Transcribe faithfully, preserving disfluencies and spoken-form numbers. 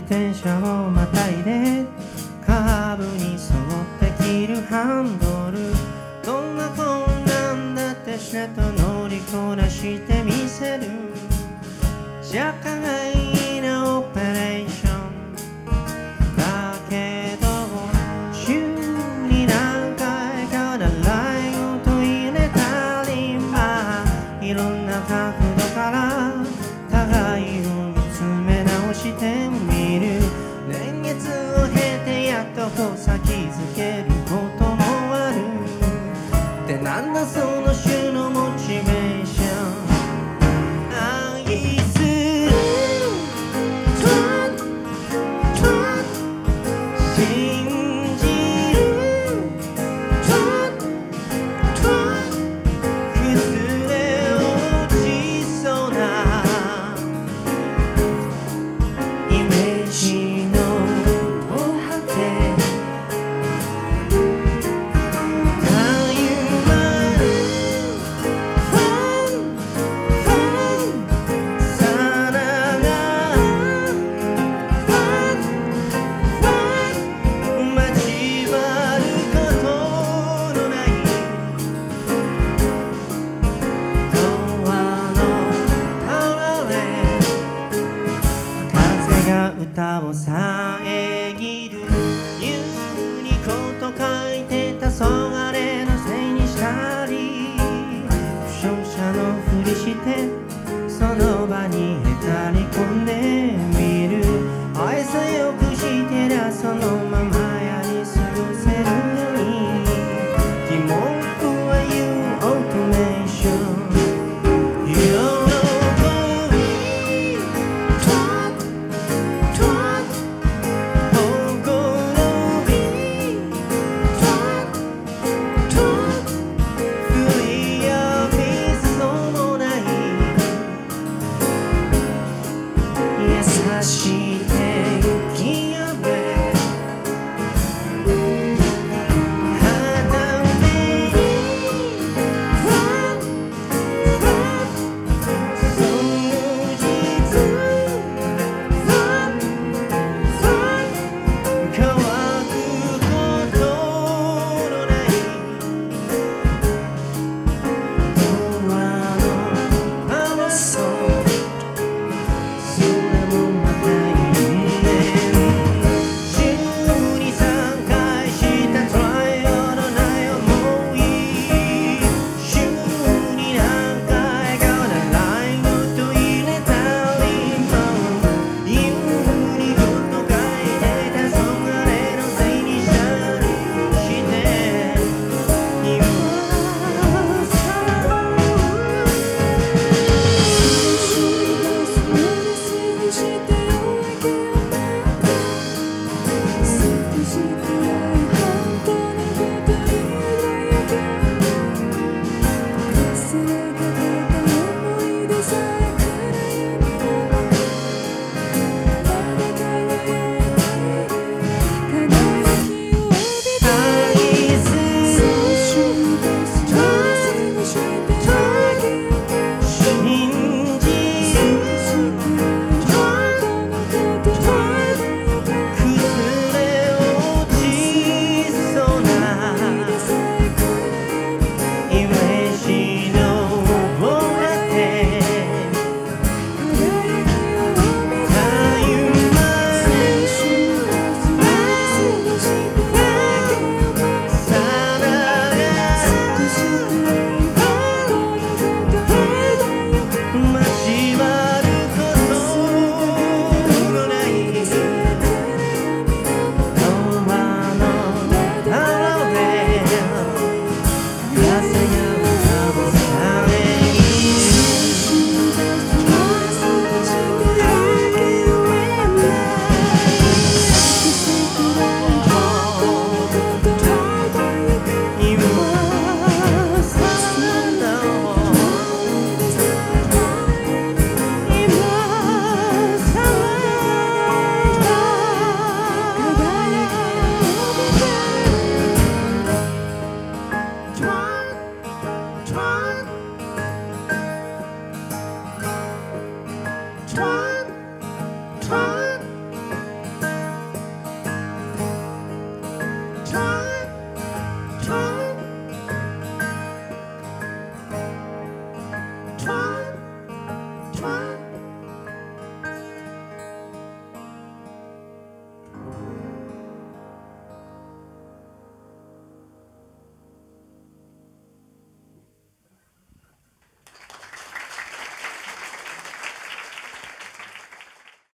転車をまたいでカーブに沿って切るハンドル、どんな困難だってしれっと乗りこなしてみせる。若干安易なオペレーションだけど、週に何回か習い事入れたり、まあいろんな角度から互いを見つめ直してみる。年月を経てやっとこさ気づけることもある。ってなんだその種のモチベーション。愛する信じる崩れ落ちそうなイメージの防波堤、たゆまるファンファンさらがファンファン交わることのない童話のたわれ、風が歌を遮る。ユニコと書いてたそがれのせいにしたり、負傷者のふりしてその場にへたり込んでみる。愛さよくしてりゃそのままやり過ごせるのに、疑問符は言うオートメーション。喜びトワットワッほころびトワットワッ不意やミスもない優しい